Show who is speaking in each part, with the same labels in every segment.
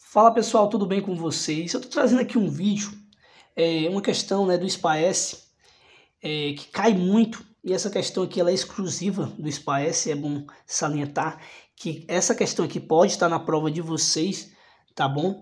Speaker 1: Fala pessoal, tudo bem com vocês? Eu estou trazendo aqui um vídeo, uma questão do SPAES que cai muito, e essa questão aqui ela é exclusiva do SPAES, é bom salientar que essa questão aqui pode estar na prova de vocês, tá bom?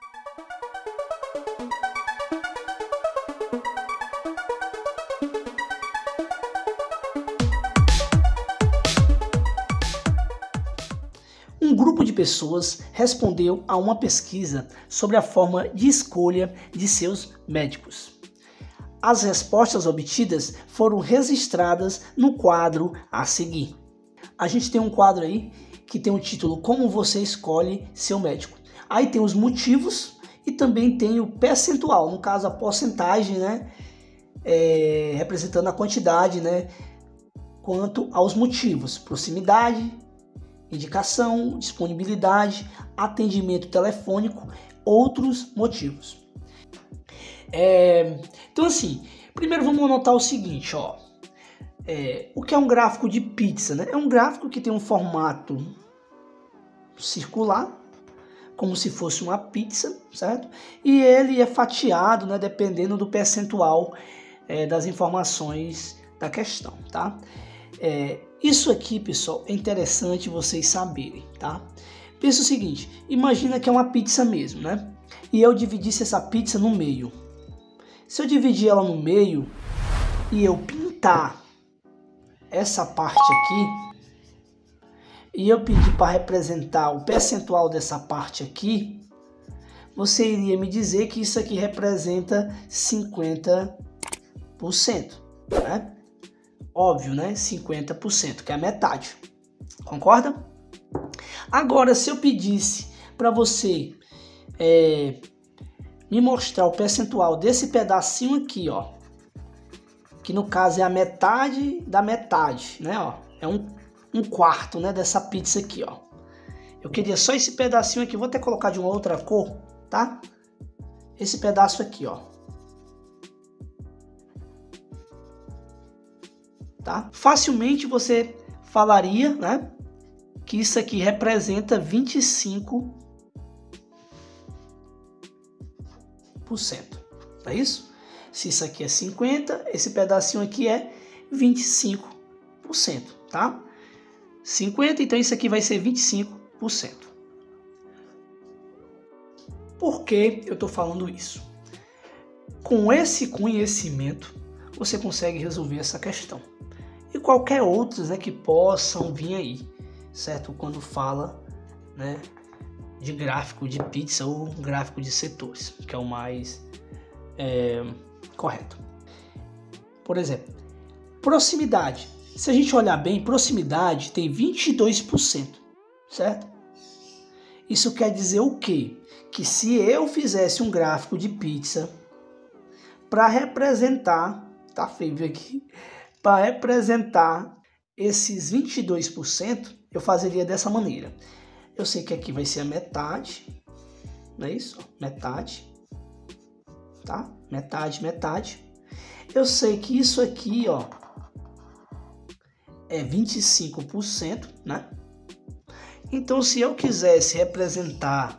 Speaker 1: Um grupo de pessoas respondeu a uma pesquisa sobre a forma de escolha de seus médicos. As respostas obtidas foram registradas no quadro a seguir. A gente tem um quadro aí que tem o título Como você escolhe seu médico. Aí tem os motivos e também tem o percentual, no caso a porcentagem, representando a quantidade, quanto aos motivos, proximidade, indicação, disponibilidade, atendimento telefônico, outros motivos. Então assim, primeiro vamos anotar o seguinte, o que é um gráfico de pizza, É um gráfico que tem um formato circular, como se fosse uma pizza, certo? E ele é fatiado, dependendo do percentual das informações da questão, tá? Isso aqui, pessoal, é interessante vocês saberem, tá? Pensa o seguinte, imagina que é uma pizza mesmo, E eu dividisse essa pizza no meio. Se eu dividir ela no meio e eu pintar essa parte aqui, e eu pedir para representar o percentual dessa parte aqui, você iria me dizer que isso aqui representa 50%, Óbvio, 50%, que é a metade. Concorda? Agora, se eu pedisse para você me mostrar o percentual desse pedacinho aqui, que no caso é a metade da metade, É um quarto, dessa pizza aqui, Eu queria só esse pedacinho aqui, vou até colocar de uma outra cor, tá? Esse pedaço aqui, Tá? Facilmente você falaria, que isso aqui representa 25%. Não é isso? Se isso aqui é 50%, esse pedacinho aqui é 25%, tá? 50%, então isso aqui vai ser 25%. Por que eu estou falando isso? Com esse conhecimento, você consegue resolver essa questão. E qualquer outras que possam vir aí, certo? Quando fala de gráfico de pizza ou gráfico de setores, que é o mais correto. Por exemplo, proximidade. Se a gente olhar bem, proximidade tem 22%, certo? Isso quer dizer o quê? Que se eu fizesse um gráfico de pizza para representar, tá feio aqui, para representar esses 22%, eu fazeria dessa maneira. Eu sei que aqui vai ser a metade, não é isso? Metade, tá? Metade. Eu sei que isso aqui, é 25%, Então, se eu quisesse representar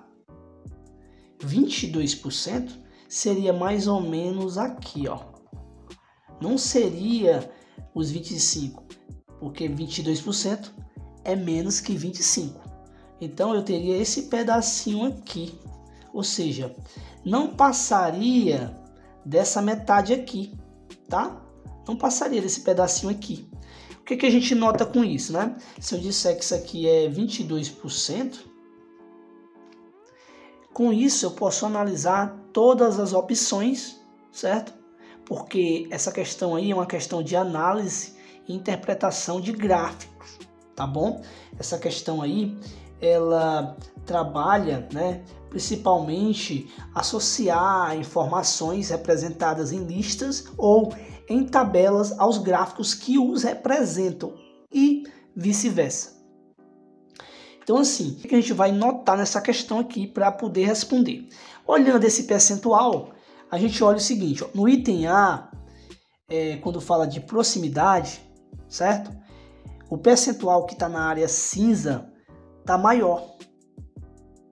Speaker 1: 22%, seria mais ou menos aqui, Não seria os 25%, porque 22% é menos que 25%. Então eu teria esse pedacinho aqui, ou seja, não passaria dessa metade aqui, tá? Não passaria desse pedacinho aqui. O que a gente nota com isso, Se eu disser que isso aqui é 22%, com isso eu posso analisar todas as opções, certo? Porque essa questão aí é uma questão de análise e interpretação de gráficos, tá bom? Essa questão aí, ela trabalha, principalmente associar informações representadas em listas ou em tabelas aos gráficos que os representam e vice-versa. Então assim, o que a gente vai notar nessa questão aqui para poder responder? Olhando esse percentual, a gente olha o seguinte, no item A, quando fala de proximidade, certo? O percentual que está na área cinza está maior.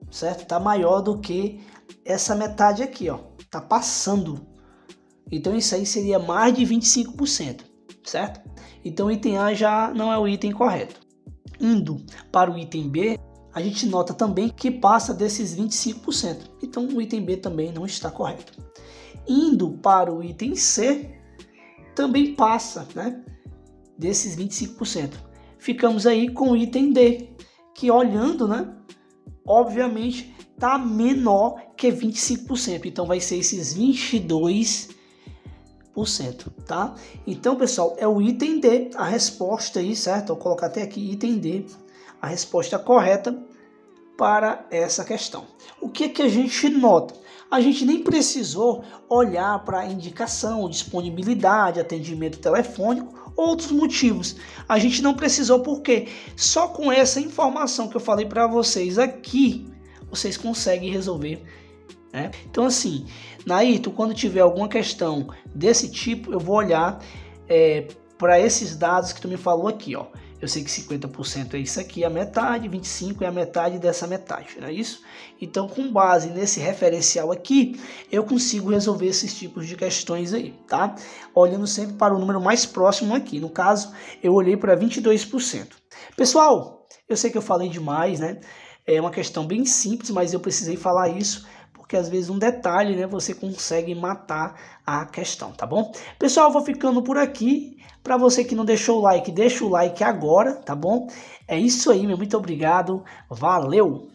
Speaker 1: certo? Tá maior do que essa metade aqui, ó. Tá passando. Então isso aí seria mais de 25%, certo? Então o item A já não é o item correto. Indo para o item B, a gente nota também que passa desses 25%. Então o item B também não está correto. Indo para o item C, também passa, né, desses 25%. Ficamos aí com o item D, que olhando, né, obviamente está menor que 25%. Então vai ser esses 22%, tá? Então, pessoal, é o item D, a resposta aí, certo? Vou colocar até aqui, item D, a resposta correta para essa questão. O que a gente nota? A gente nem precisou olhar para a indicação, disponibilidade, atendimento telefônico, outros motivos. A gente não precisou porque só com essa informação que eu falei para vocês aqui, vocês conseguem resolver, né? Então assim, Naito, quando tiver alguma questão desse tipo, eu vou olhar para esses dados que tu me falou aqui, ó. Eu sei que 50% é isso aqui, a metade, 25% é a metade dessa metade, não é isso? Então, com base nesse referencial aqui, eu consigo resolver esses tipos de questões aí, tá? Olhando sempre para o número mais próximo aqui. No caso, eu olhei para 22%. Pessoal, eu sei que eu falei demais, né? É uma questão bem simples, mas eu precisei falar isso, porque às vezes um detalhe, né, você consegue matar a questão, tá bom? Pessoal, eu vou ficando por aqui. Para você que não deixou o like, deixa o like agora, tá bom? É isso aí, meu muito obrigado. Valeu!